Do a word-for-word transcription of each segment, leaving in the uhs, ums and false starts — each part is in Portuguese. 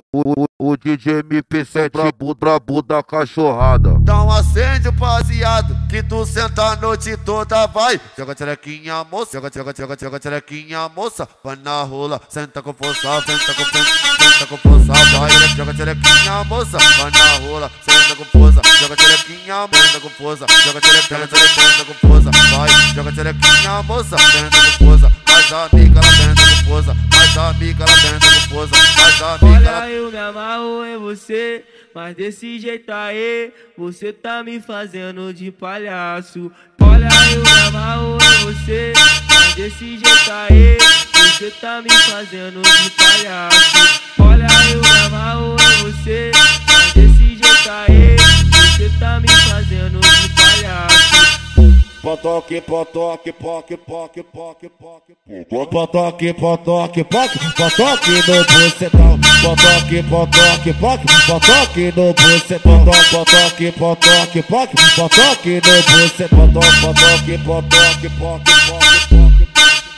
O, o, o D J M P sete brabo, brabo da cachorrada. Dá um acende baseado, que tu senta a noite toda, vai. Joga tcherequinha, moça, joga, joga, joga, joga tcherequinha, moça. Vai na rola, senta com força, senta com força, senta com força, vai. Joga tcherequinha, moça, vai na rola, senta com força. Joga tcherequinha, senta com força, joga tcherequinha, senta com força, vai. Joga tcherequinha, moça, senta com força. Faz a amiga, ela senta com força. Faz a amiga, ela senta com força. Faz a amiga, ela... Olha, eu me amarro em você, mas desse jeito aí, você tá me fazendo de palhaço. Olha, eu me amarro em você, mas desse jeito aí, você tá me fazendo de palhaço. Olha, eu me amarro em você, mas desse jeito aí, você tá me fazendo de palhaço. Potoque, potoque, poque, poque, poque, poque, potoque, potoque, poque, potoque no bucetão. Potoque, potoque, poque, potoque no bucetão. Potoque, potoque, poque, potoque no bucetão. Potoque, potoque, poque, poque, poque.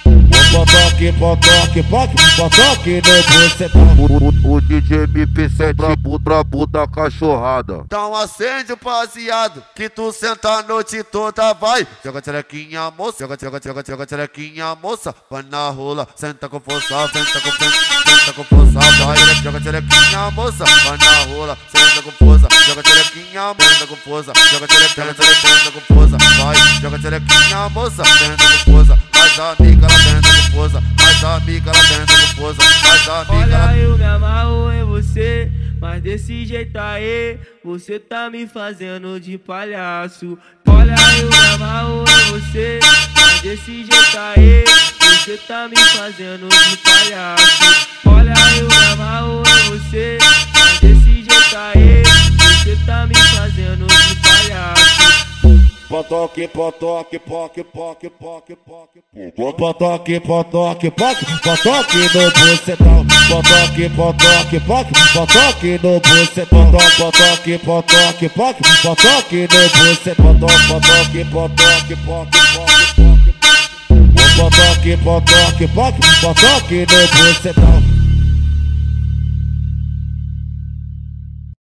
Potoque, potoque, poque, potoque no bucetão. O, o, o D J M P sete brabo, brabo da cachorrada. Dá um acende baseado, que tu senta a noite toda, vai. Joga tcherequinha, moça, joga, joga, joga, joga tcherequinha, moça. Vai na rola, senta com força, senta com força, senta com força, vai. Joga tcherequinha, moça, vai na rola, senta com força. Joga tcherequinha, senta com força, joga tcherequinha, senta com força, vai. Joga tcherequinha, moça, senta com força. Faz a amiga, ela senta com força. Faz a amiga, ela senta com força. Faz a amiga, ela... Olha, eu me amarro em você, mas desse jeito aí, você tá me fazendo de palhaço. Olha, eu me amarro em você, mas desse jeito aí, você tá me fazendo de palhaço. Olha, eu me amarro em você, mas desse jeito aí, você tá me fazendo de palhaço. Potoque, potoque, poque, poque, poque, poque. Potoque, potoque, poque, potoque no bucetão. Potoque, potoque, poque, potoque no bucetão. Potoque, potoque, poque, potoque no bucetão. Potoque, potoque, poque, poque, poque. Potoque, potoque, poque, potoque no bucetão.